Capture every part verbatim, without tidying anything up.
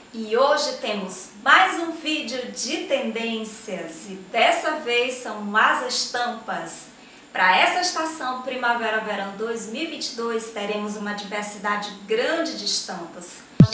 E hoje temos mais um vídeo de tendências e dessa vez são as estampas. Para essa estação Primavera-Verão dois mil e vinte e dois teremos uma diversidade grande de estampas.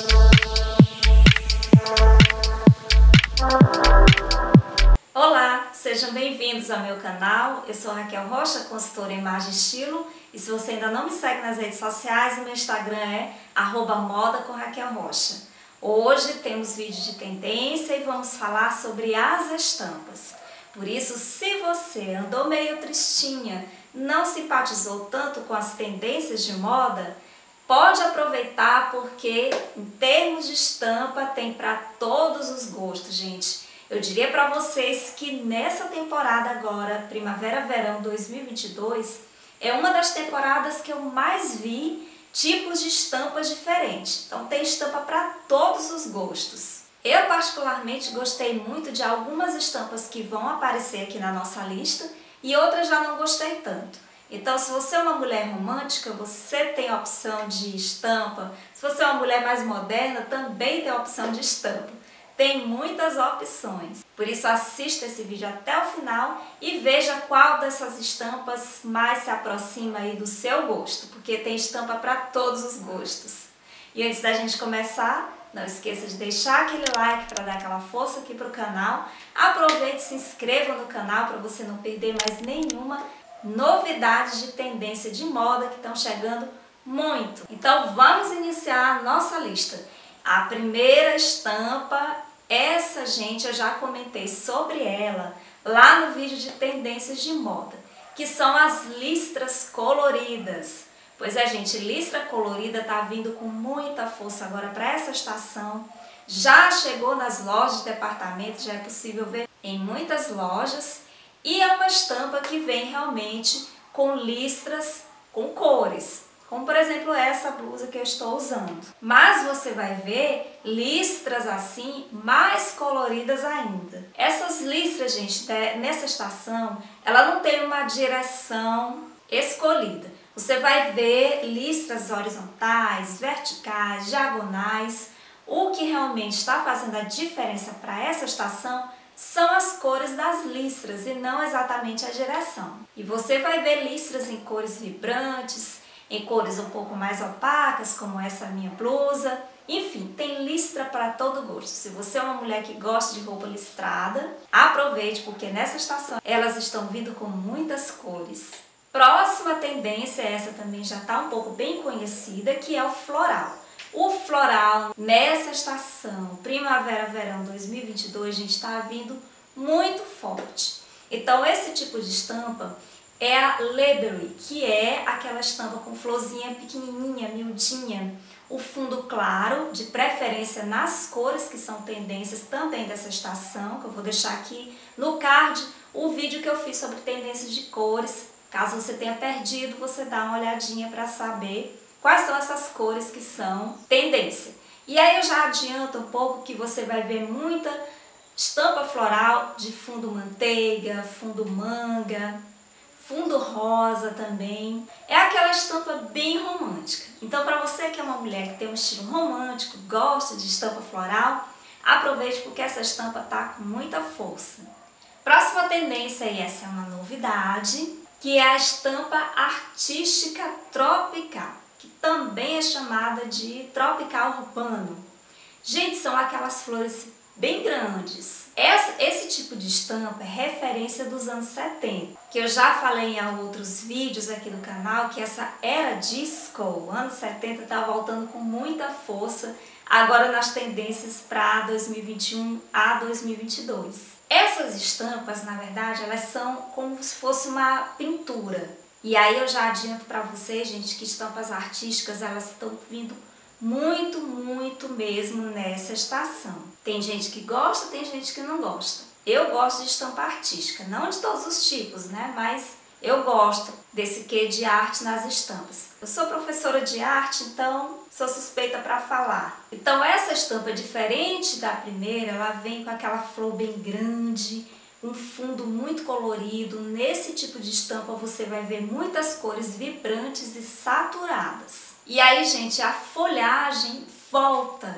Olá, sejam bem-vindos ao meu canal. Eu sou Raquel Rocha, consultora em imagem e estilo. E se você ainda não me segue nas redes sociais, o meu Instagram é arroba moda com Raquel Rocha. Hoje temos vídeo de tendência e vamos falar sobre as estampas. Por isso, se você andou meio tristinha, não simpatizou tanto com as tendências de moda, pode aproveitar porque em termos de estampa tem para todos os gostos, gente. Eu diria para vocês que nessa temporada agora, Primavera-Verão dois mil e vinte e dois, é uma das temporadas que eu mais vi tipos de estampas diferentes. Então tem estampa para todos os gostos. Eu particularmente gostei muito de algumas estampas que vão aparecer aqui na nossa lista e outras já não gostei tanto. Então se você é uma mulher romântica, você tem a opção de estampa. Se você é uma mulher mais moderna, também tem a opção de estampa. Tem muitas opções. Por isso assista esse vídeo até o final e veja qual dessas estampas mais se aproxima aí do seu gosto, porque tem estampa para todos os gostos. E antes da gente começar, não esqueça de deixar aquele like para dar aquela força aqui para o canal. Aproveite e se inscreva no canal para você não perder mais nenhuma novidade de tendência de moda que estão chegando muito. Então vamos iniciar a nossa lista. A primeira estampa, essa gente eu já comentei sobre ela lá no vídeo de tendências de moda, que são as listras coloridas. Pois é, gente, listra colorida tá vindo com muita força agora para essa estação. Já chegou nas lojas de departamento, já é possível ver em muitas lojas. E é uma estampa que vem realmente com listras com cores. Como, por exemplo, essa blusa que eu estou usando. Mas você vai ver listras assim, mais coloridas ainda. Essas listras, gente, nessa estação, ela não tem uma direção escolhida. Você vai ver listras horizontais, verticais, diagonais. O que realmente está fazendo a diferença para essa estação são as cores das listras e não exatamente a direção. E você vai ver listras em cores vibrantes, em cores um pouco mais opacas, como essa minha blusa. Enfim, tem listra para todo gosto. Se você é uma mulher que gosta de roupa listrada, aproveite, porque nessa estação elas estão vindo com muitas cores. Próxima tendência, essa também já está um pouco bem conhecida, que é o floral. O floral nessa estação Primavera-Verão dois mil e vinte e dois, gente, está vindo muito forte. Então esse tipo de estampa é a Leberry, que é aquela estampa com florzinha pequenininha, miudinha, o fundo claro, de preferência nas cores que são tendências também dessa estação, que eu vou deixar aqui no card o vídeo que eu fiz sobre tendências de cores. Caso você tenha perdido, você dá uma olhadinha para saber quais são essas cores que são tendência. E aí eu já adianto um pouco que você vai ver muita estampa floral de fundo manteiga, fundo manga, fundo rosa também. É aquela estampa bem romântica. Então, para você que é uma mulher que tem um estilo romântico, gosta de estampa floral, aproveite porque essa estampa tá com muita força. Próxima tendência, e essa é uma novidade, que é a estampa artística tropical, que também é chamada de tropical urbano. Gente, são aquelas flores bem grandes. Essa, esse tipo de estampa é referência dos anos setenta, que eu já falei em outros vídeos aqui do canal, que essa era disco, anos setenta, está voltando com muita força agora nas tendências para dois mil e vinte e um a dois mil e vinte e dois. Essas estampas, na verdade, elas são como se fosse uma pintura. E aí eu já adianto para vocês, gente, que estampas artísticas, elas estão vindo muito, muito mesmo nessa estação. Tem gente que gosta, tem gente que não gosta. Eu gosto de estampa artística, não de todos os tipos, né? Mas eu gosto desse quê de arte nas estampas. Eu sou professora de arte, então sou suspeita para falar. Então essa estampa, diferente da primeira, ela vem com aquela flor bem grande, um fundo muito colorido. Nesse tipo de estampa você vai ver muitas cores vibrantes e saturadas. E aí, gente, a folhagem volta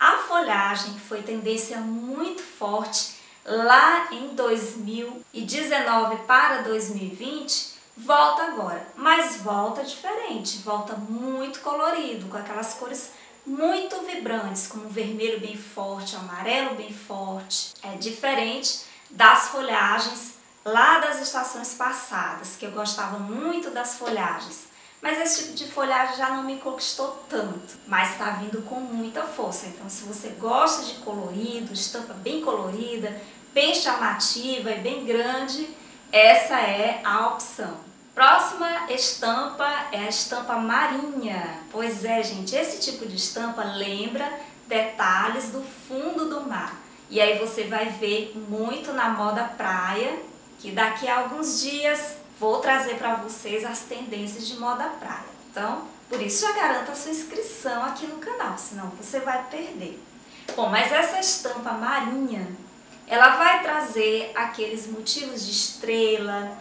A folhagem, que foi tendência muito forte lá em dois mil e dezenove para dois mil e vinte, volta agora, mas volta diferente, volta muito colorido, com aquelas cores muito vibrantes, como o vermelho bem forte, o amarelo bem forte. É diferente das folhagens lá das estações passadas, que eu gostava muito das folhagens. Mas esse tipo de folhagem já não me conquistou tanto, mas está vindo com muita força. Então, se você gosta de colorido, estampa bem colorida, bem chamativa e bem grande, essa é a opção. Próxima estampa é a estampa marinha. Pois é, gente, esse tipo de estampa lembra detalhes do fundo do mar. E aí você vai ver muito na moda praia, que daqui a alguns dias vou trazer para vocês as tendências de moda praia. Então, por isso já garanta a sua inscrição aqui no canal, senão você vai perder. Bom, mas essa estampa marinha, ela vai trazer aqueles motivos de estrela,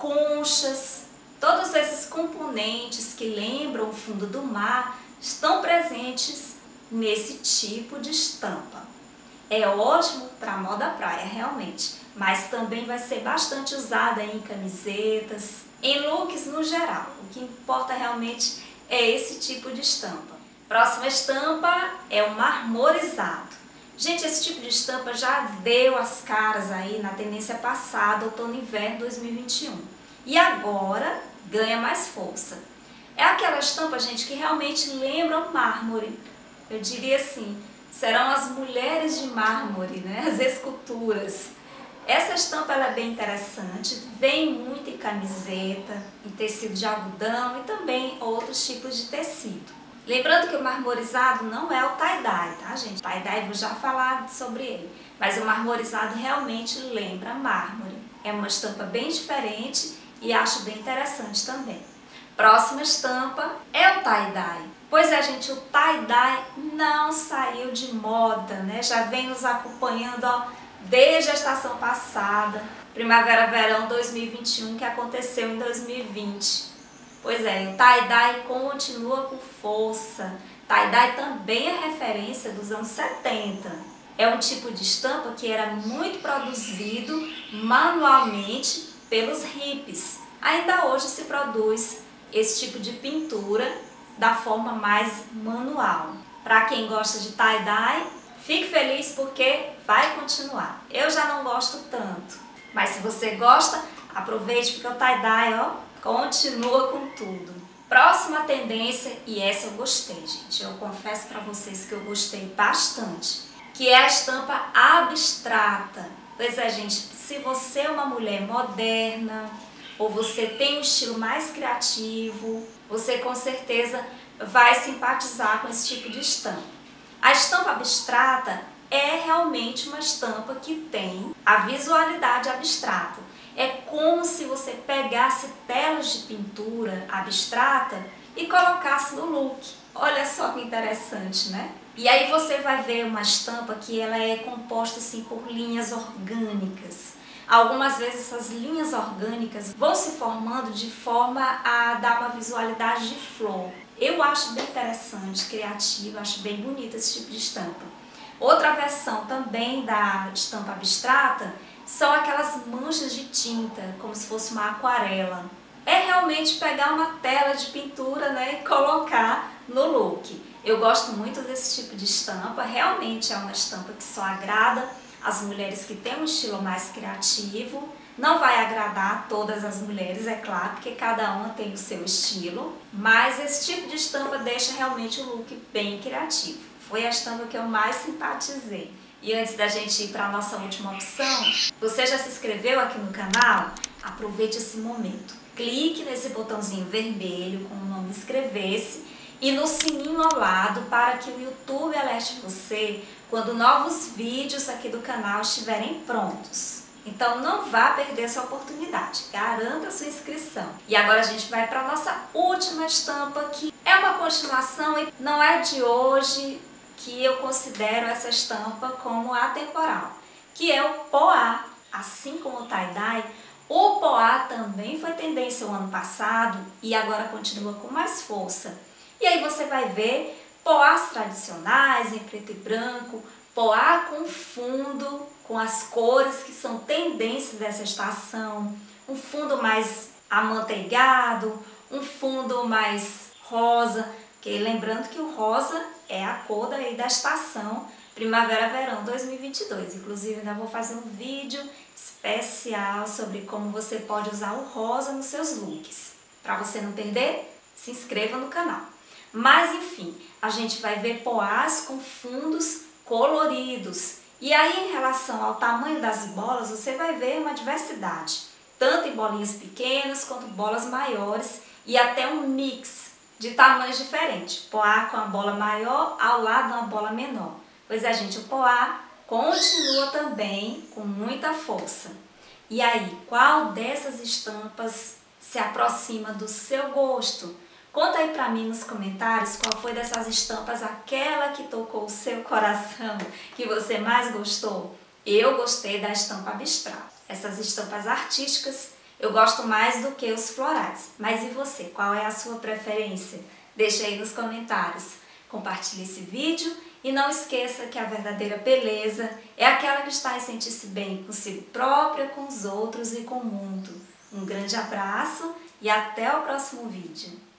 conchas, todos esses componentes que lembram o fundo do mar estão presentes nesse tipo de estampa. É ótimo para moda praia, realmente, mas também vai ser bastante usada em camisetas, em looks no geral. O que importa realmente é esse tipo de estampa. Próxima estampa é o marmorizado. Gente, esse tipo de estampa já deu as caras aí na tendência passada, outono e inverno dois mil e vinte e um. E agora ganha mais força. É aquela estampa, gente, que realmente lembra o mármore. Eu diria assim, serão as mulheres de mármore, né? As esculturas. Essa estampa ela é bem interessante, vem muito em camiseta, em tecido de algodão e também outros tipos de tecido. Lembrando que o marmorizado não é o tie-dye, tá, gente? Tie-dye vou já falar sobre ele, mas o marmorizado realmente lembra mármore. É uma estampa bem diferente e acho bem interessante também. Próxima estampa é o tie-dye. Pois é, gente, o tie-dye não saiu de moda, né? Já vem nos acompanhando, ó, desde a estação passada, Primavera-Verão dois mil e vinte e um, que aconteceu em dois mil e vinte. Pois é, o tie-dye continua com força. Tie-dye também é referência dos anos setenta. É um tipo de estampa que era muito produzido manualmente pelos hippies. Ainda hoje se produz esse tipo de pintura da forma mais manual. Para quem gosta de tie-dye, fique feliz porque vai continuar. Eu já não gosto tanto, mas se você gosta, aproveite porque o tie-dye, ó, continua com tudo. Próxima tendência, e essa eu gostei, gente. Eu confesso para vocês que eu gostei bastante, que é a estampa abstrata. Pois é, gente, se você é uma mulher moderna, ou você tem um estilo mais criativo, você com certeza vai simpatizar com esse tipo de estampa. A estampa abstrata é realmente uma estampa que tem a visualidade abstrata. É como se você pegasse telas de pintura abstrata e colocasse no look. Olha só que interessante, né? E aí você vai ver uma estampa que ela é composta assim por linhas orgânicas. Algumas vezes essas linhas orgânicas vão se formando de forma a dar uma visualidade de flor. Eu acho bem interessante, criativa, acho bem bonita esse tipo de estampa. Outra versão também da estampa abstrata são aquelas manchas de tinta, como se fosse uma aquarela. É realmente pegar uma tela de pintura, né, e colocar no look. Eu gosto muito desse tipo de estampa, realmente é uma estampa que só agrada as mulheres que têm um estilo mais criativo. Não vai agradar todas as mulheres, é claro, porque cada uma tem o seu estilo, mas esse tipo de estampa deixa realmente o look bem criativo. Foi a estampa que eu mais simpatizei. E antes da gente ir para a nossa última opção, você já se inscreveu aqui no canal? Aproveite esse momento. Clique nesse botãozinho vermelho com o nome inscrever-se e no sininho ao lado para que o YouTube alerte você quando novos vídeos aqui do canal estiverem prontos. Então não vá perder essa oportunidade, garanta a sua inscrição. E agora a gente vai para a nossa última estampa, que é uma continuação e não é de hoje que eu considero essa estampa como atemporal, que é o poá. Assim como o tie-dye, o poá também foi tendência o ano passado e agora continua com mais força. E aí você vai ver Poás tradicionais em preto e branco, poá com fundo, com as cores que são tendências dessa estação, um fundo mais amanteigado, um fundo mais rosa, que lembrando que o rosa é a cor daí da estação Primavera-Verão dois mil e vinte e dois. Inclusive ainda vou fazer um vídeo especial sobre como você pode usar o rosa nos seus looks. Para você não perder, se inscreva no canal. Mas enfim, a gente vai ver poás com fundos coloridos. E aí em relação ao tamanho das bolas, você vai ver uma diversidade. Tanto em bolinhas pequenas quanto bolas maiores e até um mix de tamanhos diferentes. Poá com a bola maior ao lado de uma bola menor. Pois é, gente, o poá continua também com muita força. E aí, qual dessas estampas se aproxima do seu gosto? Conta aí pra mim nos comentários qual foi dessas estampas aquela que tocou o seu coração, que você mais gostou. Eu gostei da estampa abstrata. Essas estampas artísticas eu gosto mais do que os florais. Mas e você? Qual é a sua preferência? Deixa aí nos comentários. Compartilhe esse vídeo e não esqueça que a verdadeira beleza é aquela que está em sentir-se bem consigo própria, com os outros e com o mundo. Um grande abraço e até o próximo vídeo.